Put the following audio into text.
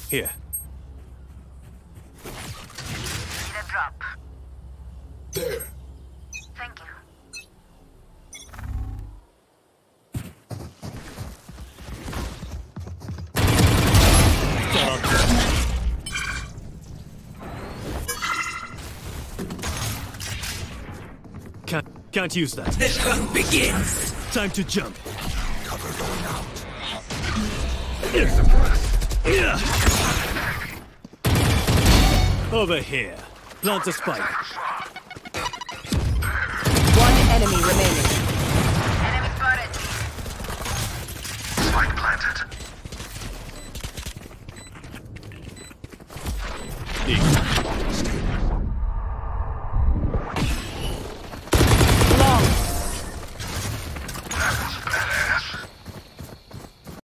Here. Need a drop. There. Thank you. Can't use that. The hunt begins. Time to jump. Cover going out. Over here. Plant a spike. One enemy remaining. Enemy spotted. Spike planted.